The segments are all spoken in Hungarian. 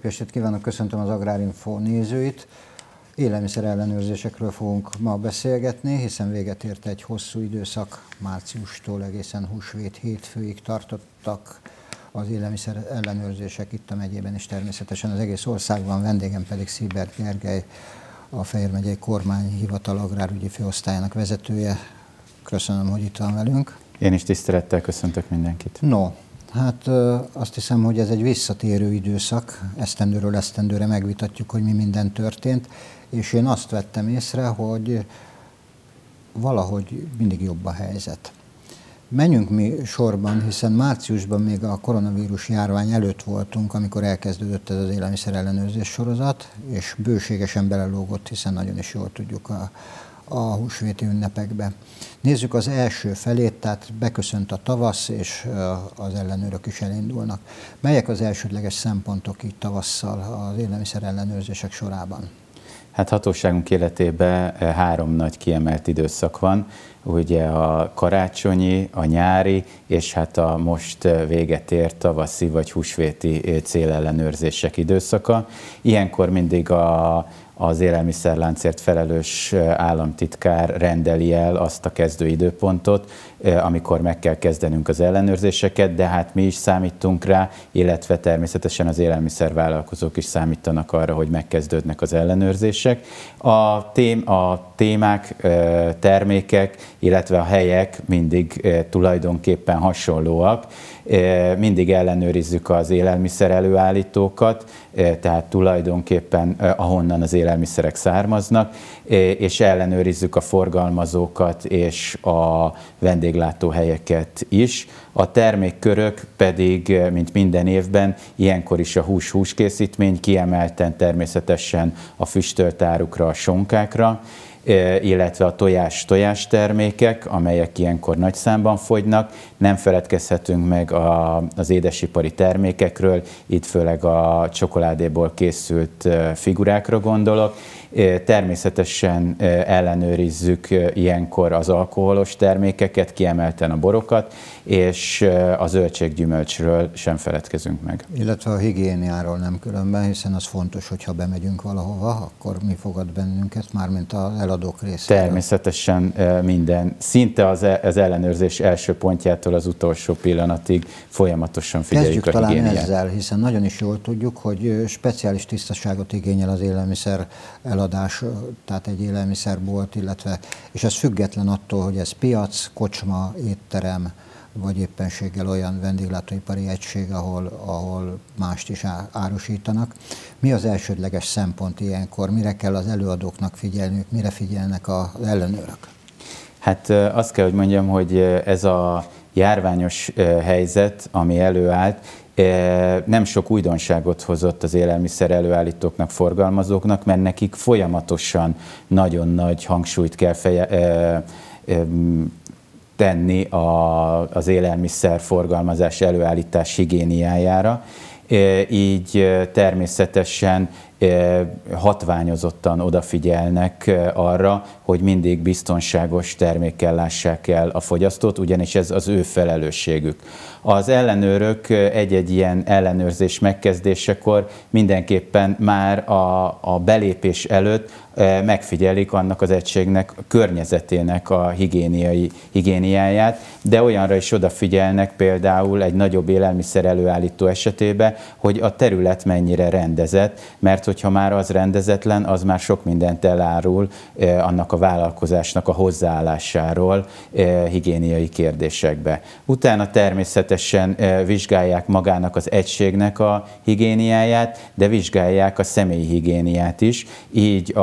Szép estét kívánok, köszöntöm az Agrárinfo nézőit. Élelmiszer ellenőrzésekről fogunk ma beszélgetni, hiszen véget ért egy hosszú időszak, márciustól egészen húsvét hétfőig tartottak az élelmiszer ellenőrzések itt a megyében, és természetesen az egész országban. Vendégem pedig Szibert Gergely, a Fejér megyei kormányhivatal agrárügyi főosztályának vezetője. Köszönöm, hogy itt van velünk. Én is tisztelettel köszöntök mindenkit. No, hát azt hiszem, hogy ez egy visszatérő időszak, esztendőről esztendőre megvitatjuk, hogy mi minden történt, és én azt vettem észre, hogy valahogy mindig jobb a helyzet. Menjünk mi sorban, hiszen márciusban még a koronavírus járvány előtt voltunk, amikor elkezdődött ez az élelmiszer ellenőrzés sorozat, és bőségesen belelógott, hiszen nagyon is jól tudjuk a húsvéti ünnepekbe. Nézzük az első felét, tehát beköszönt a tavasz, és az ellenőrök is elindulnak. Melyek az elsődleges szempontok így tavasszal az élelmiszer ellenőrzések sorában? Hát hatóságunk életében három nagy kiemelt időszak van, ugye a karácsonyi, a nyári, és hát a most véget ért tavaszi vagy húsvéti célellenőrzések időszaka. Ilyenkor mindig az élelmiszerláncért felelős államtitkár rendeli el azt a kezdőidőpontot, amikor meg kell kezdenünk az ellenőrzéseket, de hát mi is számítunk rá, illetve természetesen az élelmiszervállalkozók is számítanak arra, hogy megkezdődnek az ellenőrzések. A témák, termékek, illetve a helyek mindig tulajdonképpen hasonlóak. Mindig ellenőrizzük az élelmiszer előállítókat, tehát tulajdonképpen ahonnan az élelmiszerek származnak, és ellenőrizzük a forgalmazókat és a vendéglátóhelyeket is. A termékkörök pedig, mint minden évben, ilyenkor is a húskészítmény, kiemelten természetesen a füstölt árukra, a sonkákra, illetve a tojás termékek, amelyek ilyenkor nagy számban fogynak. Nem feledkezhetünk meg az édesipari termékekről, itt főleg a csokoládéból készült figurákra gondolok. Természetesen ellenőrizzük ilyenkor az alkoholos termékeket, kiemelten a borokat, és a zöldséggyümölcsről sem feledkezünk meg. Illetve a higiéniáról nem különben, hiszen az fontos, hogyha bemegyünk valahova, akkor mi fogad bennünket, mármint az eladók részéről. Természetesen minden, szinte az ellenőrzés első pontjától az utolsó pillanatig folyamatosan figyeljük a higiéniát. Kezdjük talán ezzel, hiszen nagyon is jól tudjuk, hogy speciális tisztaságot igényel az élelmiszer eladás, tehát egy élelmiszerbolt, és ez független attól, hogy ez piac, kocsma, étterem, vagy éppenséggel olyan vendéglátóipari egység, ahol mást is árusítanak. Mi az elsődleges szempont ilyenkor? Mire kell az előadóknak figyelniük, mire figyelnek az ellenőrök? Hát azt kell, hogy mondjam, hogy ez a járványos helyzet, ami előállt, nem sok újdonságot hozott az élelmiszer előállítóknak, forgalmazóknak, mert nekik folyamatosan nagyon nagy hangsúlyt kell tenni az élelmiszer forgalmazás, előállítás higiéniájára. Így természetesen hatványozottan odafigyelnek arra, hogy mindig biztonságos termékkel lássák el a fogyasztót, ugyanis ez az ő felelősségük. Az ellenőrök egy-egy ilyen ellenőrzés megkezdésekor mindenképpen már a belépés előtt megfigyelik annak az egységnek, a környezetének a higiéniáját, de olyanra is odafigyelnek például egy nagyobb élelmiszer előállító esetében, hogy a terület mennyire rendezett, mert hogyha már az rendezetlen, az már sok mindent elárul annak a vállalkozásnak a hozzáállásáról higiéniai kérdésekbe. Utána természetesen vizsgálják magának az egységnek a higiéniáját, de vizsgálják a személyi higiéniát is, így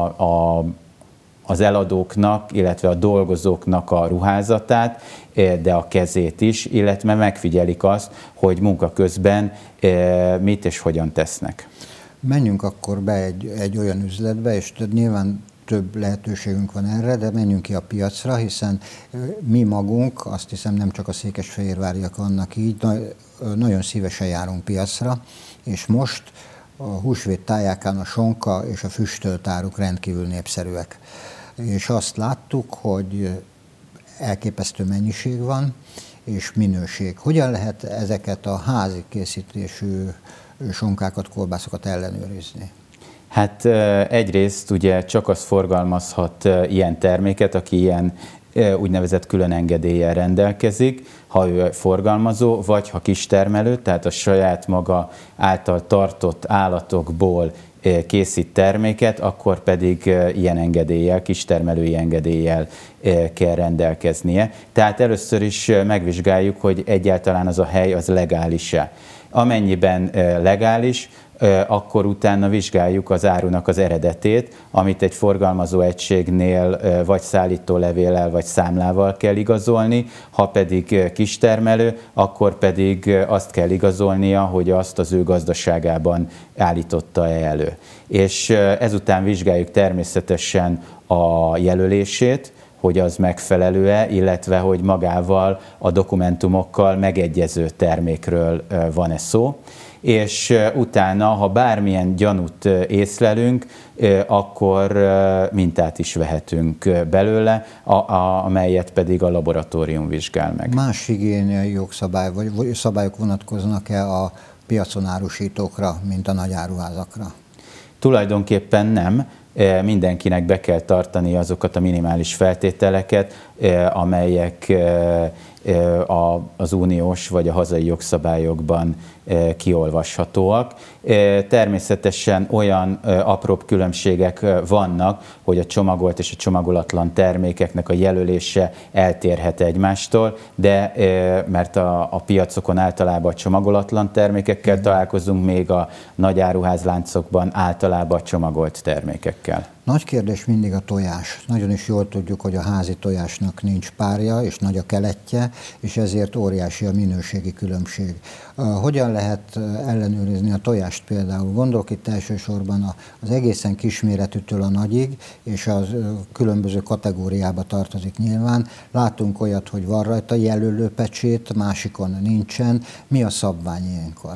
az eladóknak, illetve a dolgozóknak a ruházatát, de a kezét is, illetve megfigyelik azt, hogy munka közben mit és hogyan tesznek. Menjünk akkor be egy olyan üzletbe, és nyilván több lehetőségünk van erre, de menjünk ki a piacra, hiszen mi magunk, azt hiszem nem csak a székesfehérváriak vannak így, nagyon szívesen járunk piacra, és most a húsvét tájákán a sonka és a füstölt áruk rendkívül népszerűek. És azt láttuk, hogy elképesztő mennyiség van, és minőség. Hogyan lehet ezeket a házi készítésű sonkákat, kolbászokat ellenőrizni? Hát egyrészt ugye csak az forgalmazhat ilyen terméket, aki ilyen úgynevezett külön engedéllyel rendelkezik, ha ő forgalmazó, vagy ha kistermelő, tehát a saját maga által tartott állatokból készít terméket, akkor pedig ilyen engedéllyel, kistermelői engedéllyel kell rendelkeznie. Tehát először is megvizsgáljuk, hogy egyáltalán az a hely az legális-e. Amennyiben legális, akkor utána vizsgáljuk az árunak az eredetét, amit egy forgalmazó egységnél vagy szállítólevéllel, vagy számlával kell igazolni, ha pedig kistermelő, akkor pedig azt kell igazolnia, hogy azt az ő gazdaságában állította elő. És ezután vizsgáljuk természetesen a jelölését, hogy az megfelelő-e, illetve hogy magával a dokumentumokkal megegyező termékről van-e szó. És utána, ha bármilyen gyanút észlelünk, akkor mintát is vehetünk belőle, amelyet pedig a laboratórium vizsgál meg. Más higiéniai jogszabály vagy szabályok vonatkoznak-e a piacon árusítókra, mint a nagyáruházakra? Tulajdonképpen nem. Mindenkinek be kell tartani azokat a minimális feltételeket, amelyek az uniós vagy a hazai jogszabályokban kiolvashatóak. Természetesen olyan apróbb különbségek vannak, hogy a csomagolt és a csomagolatlan termékeknek a jelölése eltérhet egymástól, de mert a piacokon általában a csomagolatlan termékekkel találkozunk, még a nagy áruházláncokban általában a csomagolt termékekkel. Nagy kérdés mindig a tojás. Nagyon is jól tudjuk, hogy a házi tojásnak nincs párja, és nagy a keletje, és ezért óriási a minőségi különbség. Hogyan lehet ellenőrizni a tojást például? Gondolok itt elsősorban az egészen kisméretűtől a nagyig, és az különböző kategóriába tartozik nyilván. Látunk olyat, hogy van rajta jelölőpecsét, másikon nincsen. Mi a szabvány ilyenkor?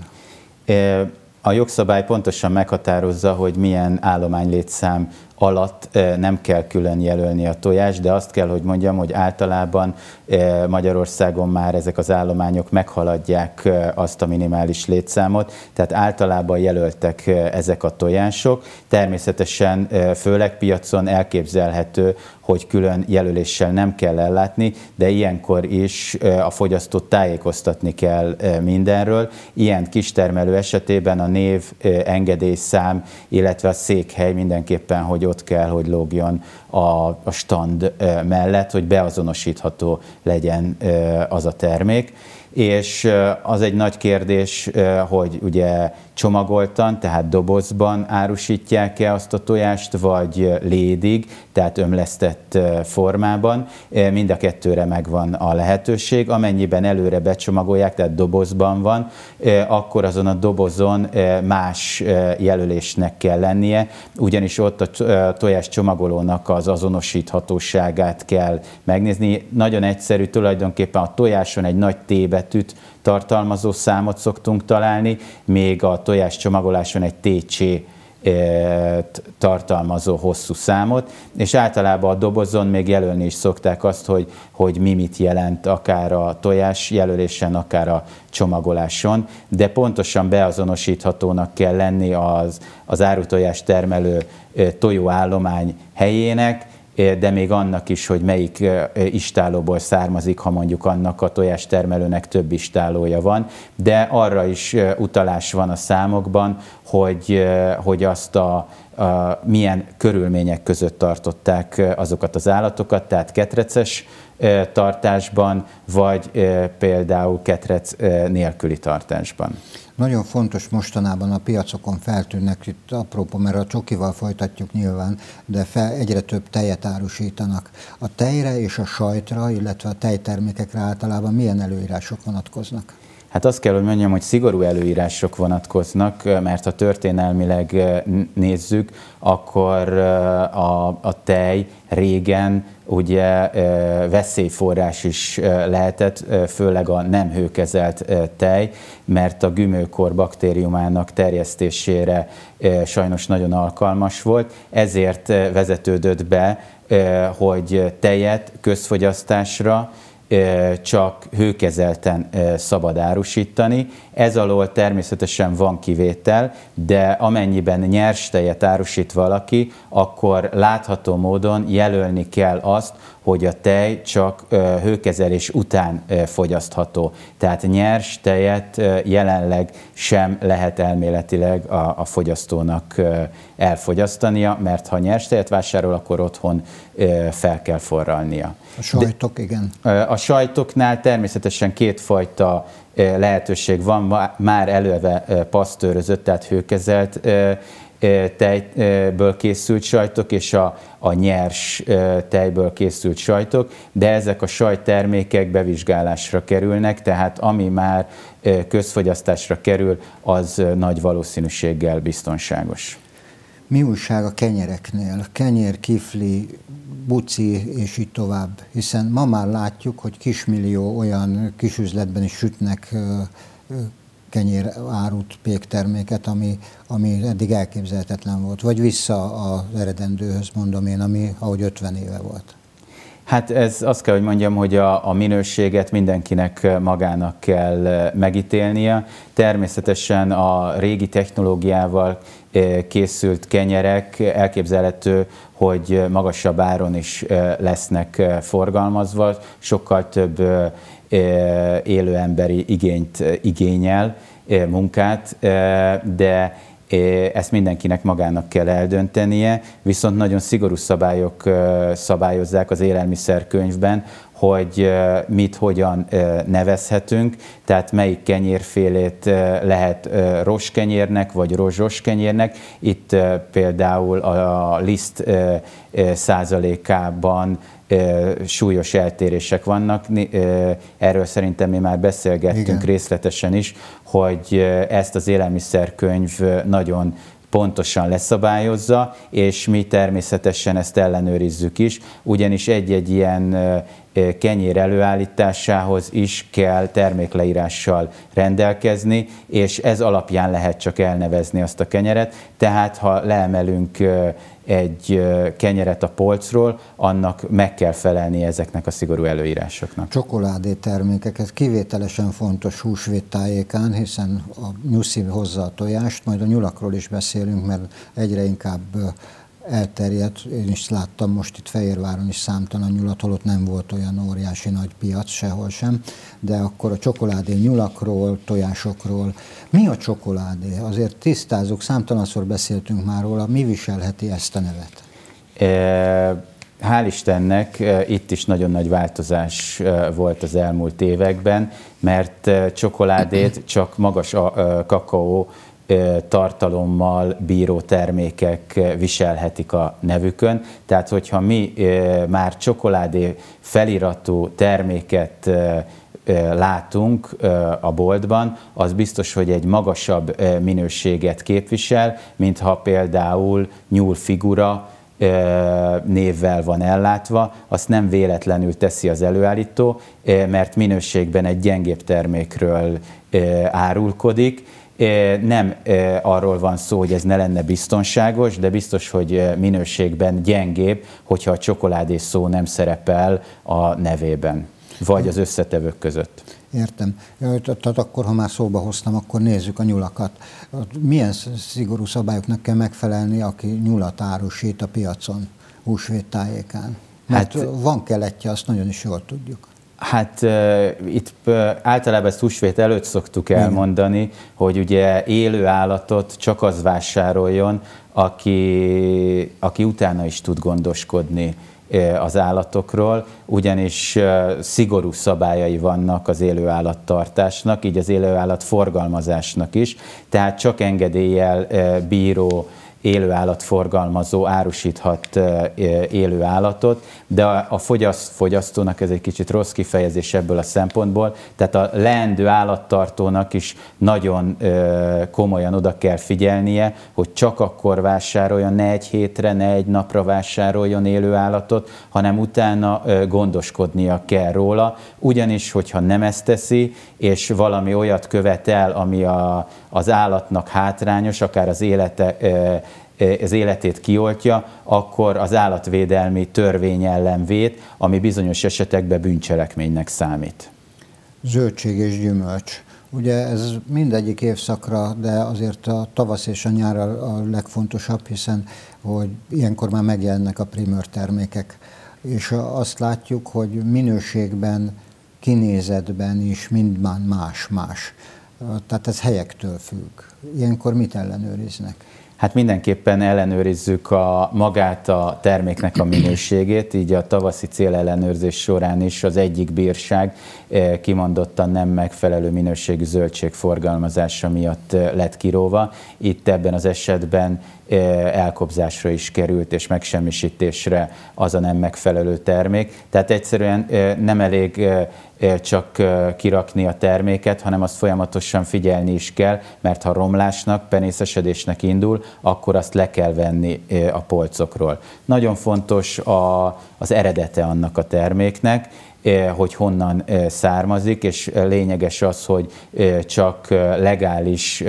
A jogszabály pontosan meghatározza, hogy milyen állománylétszám alatt nem kell külön jelölni a tojást, de azt kell, hogy mondjam, hogy általában Magyarországon már ezek az állományok meghaladják azt a minimális létszámot, tehát általában jelöltek ezek a tojások. Természetesen főleg piacon elképzelhető, hogy külön jelöléssel nem kell ellátni, de ilyenkor is a fogyasztót tájékoztatni kell mindenről. Ilyen kistermelő esetében a név, engedélyszám, illetve a székhely mindenképpen, hogy ott kell, hogy lógjon a stand mellett, hogy beazonosítható legyen az a termék. És az egy nagy kérdés, hogy ugye csomagoltan, tehát dobozban árusítják-e azt a tojást, vagy lédig, tehát ömlesztett formában. Mind a kettőre megvan a lehetőség. Amennyiben előre becsomagolják, tehát dobozban van, akkor azon a dobozon más jelölésnek kell lennie, ugyanis ott a tojás csomagolónak az azonosíthatóságát kell megnézni. Nagyon egyszerű, tulajdonképpen a tojáson egy nagy T betűt tartalmazó számot szoktunk találni, még a tojás csomagoláson egy TC tartalmazó hosszú számot, és általában a dobozon még jelölni is szokták azt, hogy mi mit jelent akár a tojás jelölésen, akár a csomagoláson, de pontosan beazonosíthatónak kell lenni az árutojás termelő tojóállomány helyének, de még annak is, hogy melyik istállóból származik, ha mondjuk annak a tojástermelőnek több istálója van, de arra is utalás van a számokban, hogy azt milyen körülmények között tartották azokat az állatokat, tehát ketreces tartásban, vagy például ketrec nélküli tartásban. Nagyon fontos mostanában a piacokon feltűnnek, itt apropó, mert a csokival folytatjuk nyilván, de egyre több tejet árusítanak. A tejre és a sajtra, illetve a tejtermékekre általában milyen előírások vonatkoznak? Hát azt kell, hogy mondjam, hogy szigorú előírások vonatkoznak, mert ha történelmileg nézzük, akkor a tej régen ugye veszélyforrás is lehetett, főleg a nem hőkezelt tej, mert a gümőkor baktériumának terjesztésére sajnos nagyon alkalmas volt, ezért vezetődött be, hogy tejet közfogyasztásra csak hőkezelten szabad árusítani. Ez alól természetesen van kivétel, de amennyiben nyers tejet árusít valaki, akkor látható módon jelölni kell azt, hogy a tej csak hőkezelés után fogyasztható. Tehát nyers tejet jelenleg sem lehet elméletileg a fogyasztónak elfogyasztania, mert ha nyers tejet vásárol, akkor otthon fel kell forralnia. A sajtok, igen. A sajtoknál természetesen kétfajta lehetőség van, már előve pasztőrözött, tehát hőkezelt tejből készült sajtok, és a nyers tejből készült sajtok, de ezek a sajttermékek bevizsgálásra kerülnek, tehát ami már közfogyasztásra kerül, az nagy valószínűséggel biztonságos. Mi újság a kenyereknél? Kenyér, kifli, buci és így tovább. Hiszen ma már látjuk, hogy kismillió olyan kisüzletben is sütnek kenyér árut, pékterméket, ami eddig elképzelhetetlen volt. Vagy vissza az eredendőhöz, mondom én, ami ahogy 50 éve volt. Hát ez azt kell, hogy mondjam, hogy a minőséget mindenkinek magának kell megítélnie. Természetesen a régi technológiával készült kenyerek elképzelhető, hogy magasabb áron is lesznek forgalmazva, sokkal több élő emberi igényt igényel, munkát, de ezt mindenkinek magának kell eldöntenie, viszont nagyon szigorú szabályok szabályozzák az élelmiszerkönyvben, hogy mit, hogyan nevezhetünk, tehát melyik kenyérfélét lehet rostkenyérnek vagy rozsoskenyérnek. Itt például a liszt százalékában súlyos eltérések vannak. Erről szerintem mi már beszélgettünk Igen. részletesen is, hogy ezt az élelmiszerkönyv nagyon pontosan leszabályozza, és mi természetesen ezt ellenőrizzük is, ugyanis egy-egy ilyen kenyér előállításához is kell termékleírással rendelkezni, és ez alapján lehet csak elnevezni azt a kenyeret. Tehát ha leemelünk egy kenyeret a polcról, annak meg kell felelni ezeknek a szigorú előírásoknak. Csokoládé termékeket kivételesen fontos húsvét tájékán, hiszen a nyuszi hozza a tojást, majd a nyulakról is beszélünk, mert egyre inkább elterjedt. Én is láttam most itt Fehérváron is számtalan nyulat, holott nem volt olyan óriási nagy piac sehol sem, de akkor a csokoládé nyulakról, tojásokról. Mi a csokoládé? Azért tisztázzuk, számtalanszor beszéltünk már róla, mi viselheti ezt a nevet? Hál' Istennek itt is nagyon nagy változás volt az elmúlt években, mert csokoládét csak magas kakaó tartalommal bíró termékek viselhetik a nevükön. Tehát, hogyha mi már csokoládé feliratú terméket látunk a boltban, az biztos, hogy egy magasabb minőséget képvisel, mintha például nyúlfigura névvel van ellátva, azt nem véletlenül teszi az előállító, mert minőségben egy gyengébb termékről árulkodik. Nem arról van szó, hogy ez ne lenne biztonságos, de biztos, hogy minőségben gyengébb, hogyha a csokoládé szó nem szerepel a nevében, vagy az összetevők között. Értem. Tehát akkor, ha már szóba hoztam, akkor nézzük a nyulakat. Milyen szigorú szabályoknak kell megfelelni, aki nyulat árusít a piacon, húsvét tájékán? Mert van keletje, azt nagyon is jól tudjuk. Hát itt általában ezt húsvét előtt szoktuk elmondani, hogy ugye élő állatot csak az vásároljon, aki utána is tud gondoskodni az állatokról, ugyanis szigorú szabályai vannak az élőállattartásnak, így az élőállat forgalmazásnak is, tehát csak engedéllyel bíró élőállatforgalmazó árusíthat élőállatot, de a fogyasztónak ez egy kicsit rossz kifejezés ebből a szempontból, tehát a leendő állattartónak is nagyon komolyan oda kell figyelnie, hogy csak akkor vásároljon, ne egy hétre, ne egy napra vásároljon élőállatot, hanem utána gondoskodnia kell róla, ugyanis, hogyha nem ezt teszi, és valami olyat követ el, ami az állatnak hátrányos, akár az élete az életét kioltja, akkor az állatvédelmi törvény ellen véd, ami bizonyos esetekben bűncselekménynek számít. Zöldség és gyümölcs. Ugye ez mindegyik évszakra, de azért a tavasz és a nyár a legfontosabb, hiszen hogy ilyenkor már megjelennek a primőr termékek. És azt látjuk, hogy minőségben, kinézetben is mindmány más-más. Tehát ez helyektől függ. Ilyenkor mit ellenőriznek? Hát mindenképpen ellenőrizzük magát a terméknek a minőségét, így a tavaszi célellenőrzés során is az egyik bírság kimondottan nem megfelelő minőségű zöldség forgalmazása miatt lett kiróva. Itt ebben az esetben elkobzásra is került, és megsemmisítésre az a nem megfelelő termék. Tehát egyszerűen nem elég csak kirakni a terméket, hanem azt folyamatosan figyelni is kell, mert ha romlásnak, penészesedésnek indul, akkor azt le kell venni a polcokról. Nagyon fontos az eredete annak a terméknek, hogy honnan származik, és lényeges az, hogy csak legális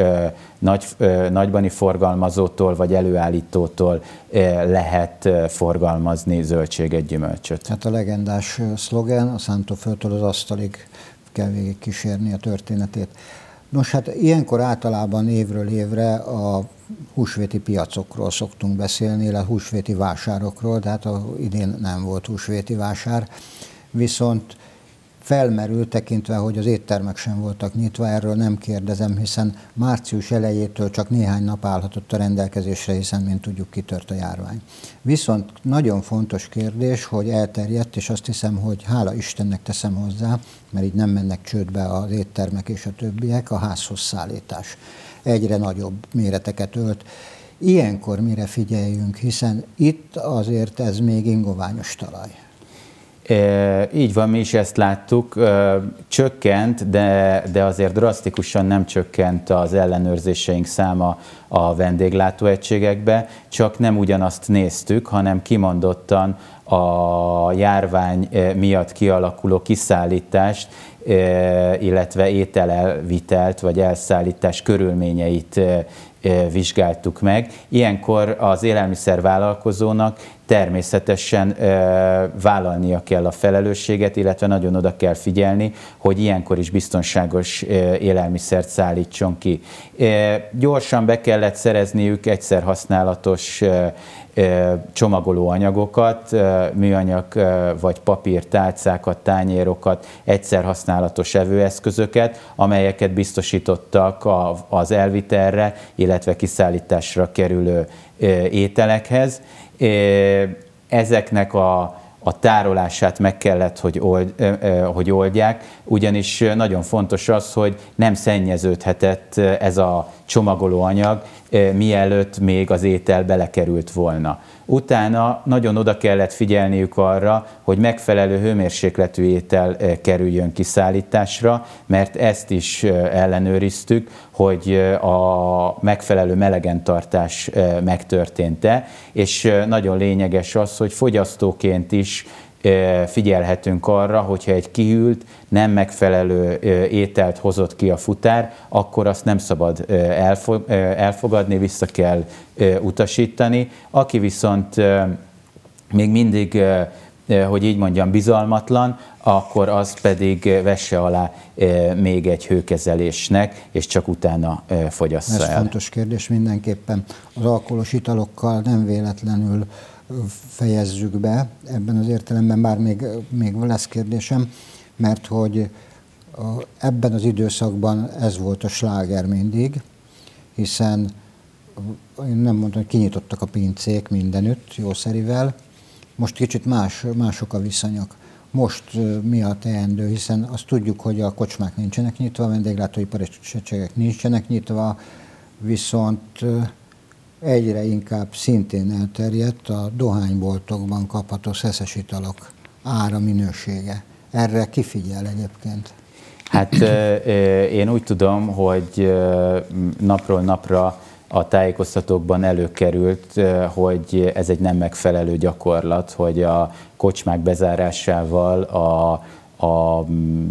nagybani forgalmazótól vagy előállítótól lehet forgalmazni zöldséget, gyümölcsöt. Hát a legendás szlogen, a szántóföldtől az asztalig kell végig kísérni a történetét. Nos, hát ilyenkor általában évről évre a húsvéti piacokról szoktunk beszélni, illetve húsvéti vásárokról, de hát idén nem volt húsvéti vásár, viszont felmerül tekintve, hogy az éttermek sem voltak nyitva, erről nem kérdezem, hiszen március elejétől csak néhány nap állhatott a rendelkezésre, hiszen, mint tudjuk, kitört a járvány. Viszont nagyon fontos kérdés, hogy elterjedt, és azt hiszem, hogy hála Istennek teszem hozzá, mert így nem mennek csődbe az éttermek és a többiek, a házhoz szállítás. Egyre nagyobb méreteket ölt. Ilyenkor mire figyeljünk, hiszen itt azért ez még ingoványos talaj. Így van, mi is ezt láttuk, csökkent, de azért drasztikusan nem csökkent az ellenőrzéseink száma a vendéglátóegységekbe, csak nem ugyanazt néztük, hanem kimondottan a járvány miatt kialakuló kiszállítást, illetve ételelvitelt vagy elszállítás körülményeit vizsgáltuk meg. Ilyenkor az élelmiszervállalkozónak természetesen vállalnia kell a felelősséget, illetve nagyon oda kell figyelni, hogy ilyenkor is biztonságos élelmiszert szállítson ki. Gyorsan be kellett szerezniük egyszer használatos csomagoló anyagokat, műanyag vagy papír tálcákat, tányérokat, egyszer használatos evőeszközöket, amelyeket biztosítottak az elvitelre, illetve kiszállításra kerülő ételekhez. Ezeknek a tárolását meg kellett, hogy oldják, ugyanis nagyon fontos az, hogy nem szennyeződhetett ez a csomagolóanyag, mielőtt még az étel belekerült volna. Utána nagyon oda kellett figyelniük arra, hogy megfelelő hőmérsékletű étel kerüljön kiszállításra, mert ezt is ellenőriztük, hogy a megfelelő melegentartás megtörtént-e, és nagyon lényeges az, hogy fogyasztóként is figyelhetünk arra, hogyha egy kihűlt, nem megfelelő ételt hozott ki a futár, akkor azt nem szabad elfogadni, vissza kell utasítani. Aki viszont még mindig, hogy így mondjam, bizalmatlan, akkor azt pedig vesse alá még egy hőkezelésnek, és csak utána fogyassza el. Ez fontos kérdés mindenképpen. Az alkoholos italokkal nem véletlenül fejezzük be ebben az értelemben, bár még lesz kérdésem, mert hogy ebben az időszakban ez volt a sláger mindig, hiszen én nem mondom, hogy kinyitottak a pincék mindenütt jószerivel, most kicsit mások a viszonyok. Most mi a teendő, hiszen azt tudjuk, hogy a kocsmák nincsenek nyitva, a vendéglátóipari egységek nincsenek nyitva, viszont egyre inkább szintén elterjedt a dohányboltokban kapható szeszes italok ára, minősége. Erre ki figyel egyébként? Hát én úgy tudom, hogy napról napra a tájékoztatókban előkerült, hogy ez egy nem megfelelő gyakorlat, hogy a kocsmák bezárásával a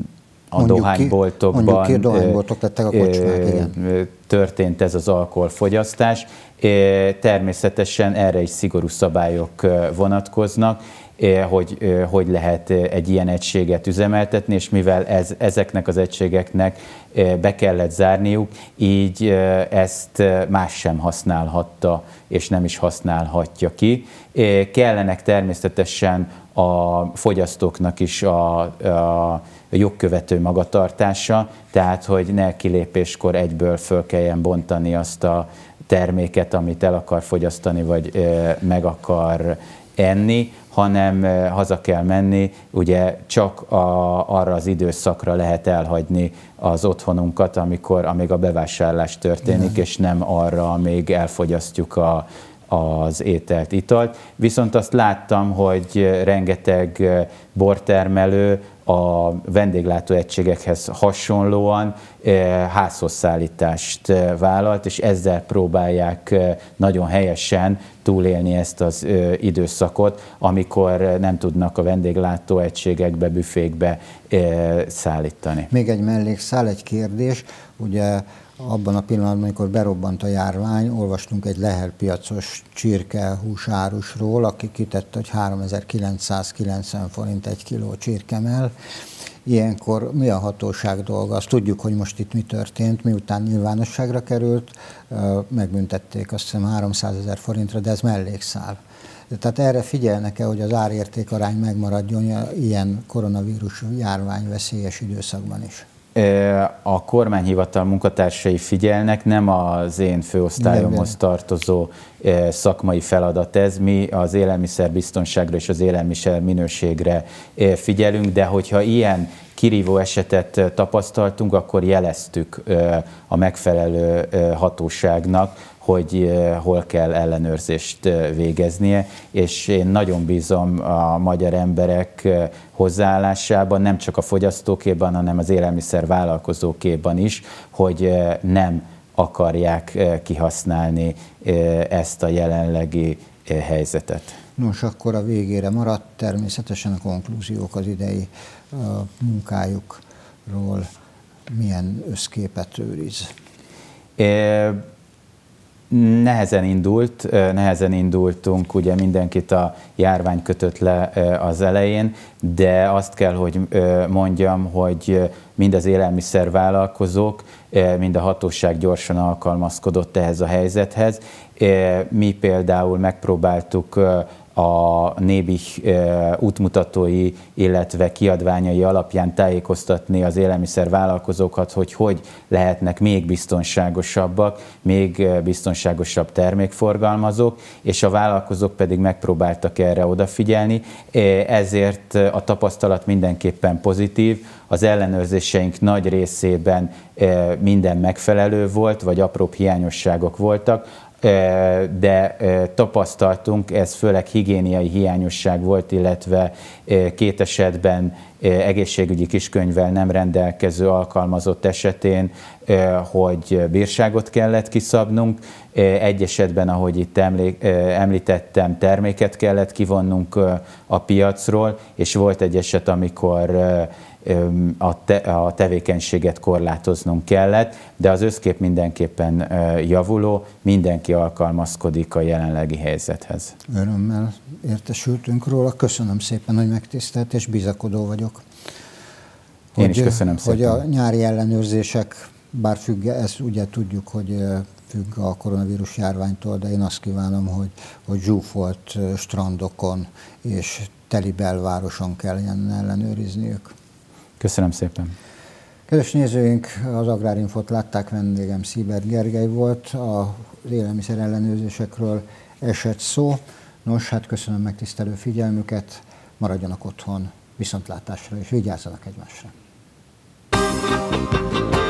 a dohányboltokban mondjuk ki, dohányboltok lettek a kocsmák, igen. Történt ez az alkoholfogyasztás. Természetesen erre is szigorú szabályok vonatkoznak, hogy lehet egy ilyen egységet üzemeltetni, és mivel ezeknek az egységeknek be kellett zárniuk, így ezt más sem használhatta, és nem is használhatja ki. Kellenek természetesen a fogyasztóknak is a jogkövető magatartása, tehát hogy ne kilépéskor egyből föl kelljen bontani azt a terméket, amit el akar fogyasztani, vagy meg akar enni, hanem haza kell menni, ugye csak arra az időszakra lehet elhagyni az otthonunkat, amíg a bevásárlás történik, és nem arra, amíg elfogyasztjuk az ételt, italt. Viszont azt láttam, hogy rengeteg bortermelő a vendéglátóegységekhez hasonlóan házhoz szállítást vállalt, és ezzel próbálják nagyon helyesen túlélni ezt az időszakot, amikor nem tudnak a vendéglátóegységekbe, büfékbe szállítani. Még egy mellékszál, egy kérdés. Ugye abban a pillanatban, amikor berobbant a járvány, olvastunk egy Lehel piacos csirkehúsárusról, aki kitette, hogy 3990 forint egy kiló csirkemell. Ilyenkor mi a hatóság dolga? Azt tudjuk, hogy most itt mi történt, miután nyilvánosságra került, megbüntették azt hiszem 300 000 forintra, de ez mellékszál. Tehát erre figyelnek-e, hogy az árértékarány megmaradjon ilyen koronavírus járvány veszélyes időszakban is? A kormányhivatal munkatársai figyelnek, nem az én főosztályomhoz tartozó szakmai feladat ez. Mi az élelmiszerbiztonságra és az élelmiszer minőségre figyelünk, de hogyha ilyen kirívó esetet tapasztaltunk, akkor jeleztük a megfelelő hatóságnak, hogy hol kell ellenőrzést végeznie, és én nagyon bízom a magyar emberek hozzáállásában, nem csak a fogyasztókéban, hanem az élelmiszer vállalkozókéban is, hogy nem akarják kihasználni ezt a jelenlegi helyzetet. Nos, akkor a végére maradt természetesen a konklúziók az idei munkájukról. Milyen összképet őriz? Nehezen indultunk, ugye mindenkit a járvány kötött le az elején, de azt kell, hogy mondjam, hogy mind az élelmiszervállalkozók, mind a hatóság gyorsan alkalmazkodott ehhez a helyzethez. Mi például megpróbáltuk a Nébih útmutatói, illetve kiadványai alapján tájékoztatni az élelmiszervállalkozókat, hogy lehetnek még biztonságosabbak, még biztonságosabb termékforgalmazók, és a vállalkozók pedig megpróbáltak erre odafigyelni. Ezért a tapasztalat mindenképpen pozitív, az ellenőrzéseink nagy részében minden megfelelő volt, vagy apróbb hiányosságok voltak, de tapasztaltunk, ez főleg higiéniai hiányosság volt, illetve 2 esetben egészségügyi kiskönyvvel nem rendelkező alkalmazott esetén, hogy bírságot kellett kiszabnunk. Egy esetben, ahogy itt említettem, terméket kellett kivonnunk a piacról, és volt egy eset, amikor a tevékenységet korlátoznunk kellett, de az összkép mindenképpen javuló, mindenki alkalmazkodik a jelenlegi helyzethez. Örömmel értesültünk róla. Köszönöm szépen, hogy megtisztelt, és bizakodó vagyok. Én is köszönöm szépen. Hogy a nyári ellenőrzések, bár ezt ugye tudjuk, hogy függ a koronavírus járványtól, de én azt kívánom, hogy zsúfolt strandokon és teli belvároson kelljen ellenőrizniük. Köszönöm szépen. Kedves nézőink, az Agrárinfót látták, vendégem Szibert Gergely volt, az élelmiszer ellenőrzésekről esett szó. Nos, hát köszönöm megtisztelő figyelmüket, maradjanak otthon, viszontlátásra és vigyázzanak egymásra.